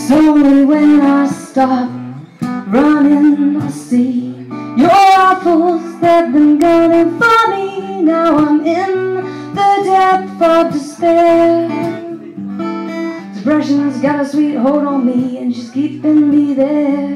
Slowly when I stop running, I see your apples, they've been gunning for me. Now I'm in the depth of despair. Depression's got a sweet hold on me, and she's keeping me there.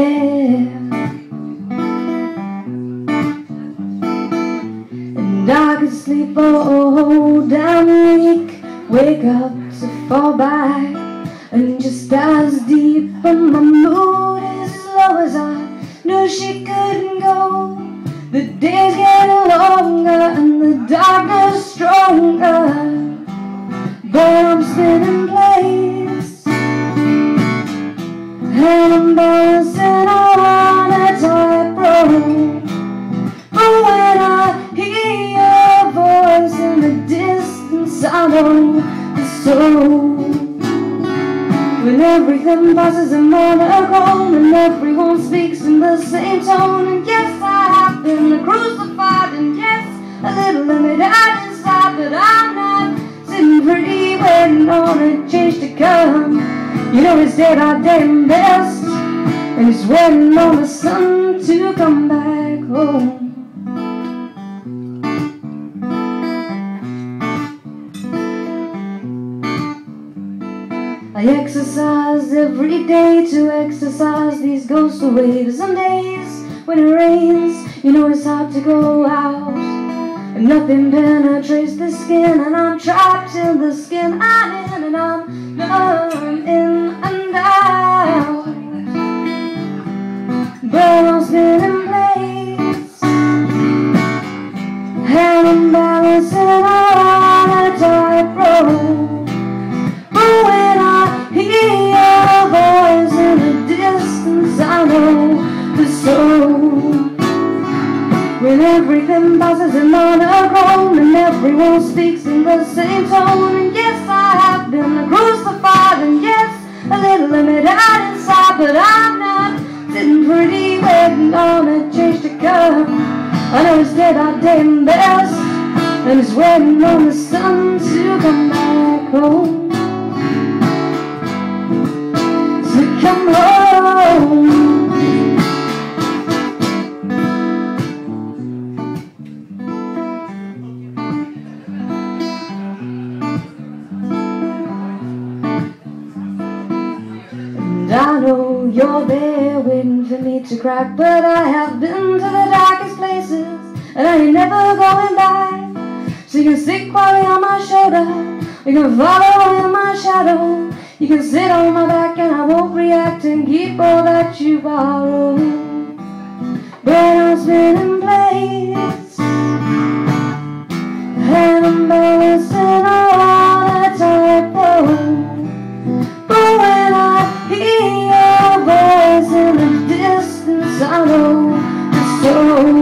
And I could sleep a whole damn week, wake up to fall back, and just as deep, and my mood is low as I knew she couldn't go. The days getting longer and the darkness stronger, but I'm spinning plates, and I'm balancing on a tightrope. But when I hear your voice in the distance, I know it's so. When everything passes in monochrome and everyone speaks in the same tone, and yes, I have been crucified, and yes, a little limited inside, but I'm not sitting pretty waiting on a change to come. You know it's day by day and best, and it's waiting on the sun to come back home. I exercise every day to exercise these ghosts away. But some days when it rains, you know it's hard to go out, and nothing penetrates the skin, and I'm trapped in the skin I'm in, and I'm numb in and out. But I'm spinning plates, and I'm balancing on a tightrope. But when I hear your voice in the distance, I know the soul. When everything passes in monochrome and everyone speaks in the same tone, and yes, I have been crucified, and yes, a little limited inside, but I'm not sitting pretty waiting on a change to come. I know it's day by day and best, and it's waiting on the sun to come back home. So come home. And I know you're there waiting for me to crack, but I have been to the darkest places, and I ain't never going back. So you can sit quietly on my shoulder, you can follow in my shadow, you can sit on my back and I won't react, and keep all that you borrow. But I'm spinning plates, and I'm balancing on a tightrope. But when I hear your voice in the distance, I know it's so.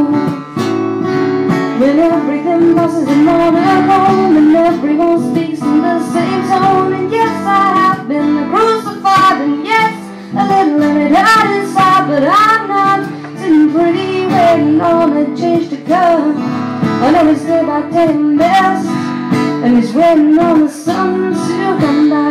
When everything passes in monochrome and everyone speaks in the same tone, and yes, I have been crucified, and yes, a little limited inside, but I'm not sitting pretty waiting on a change to come. I know it's day by day and best, and it's waiting on the sun to come back.